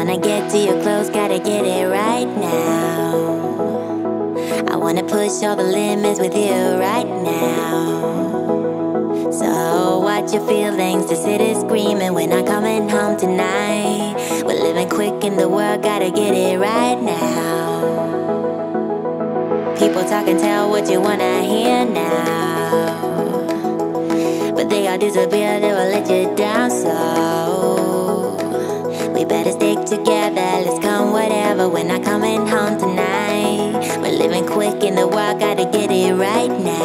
wanna get to your clothes, gotta get it right now. I wanna push all the limits with you right now. So watch your feelings, the city's screaming, we're not coming home tonight. We're living quick in the world, gotta get it right now. People talk and tell what you wanna hear now, but they all disappear, they will let you down. So we better stick together, let's come whatever. We're not coming home tonight. We're living quick in the world, gotta get it right now.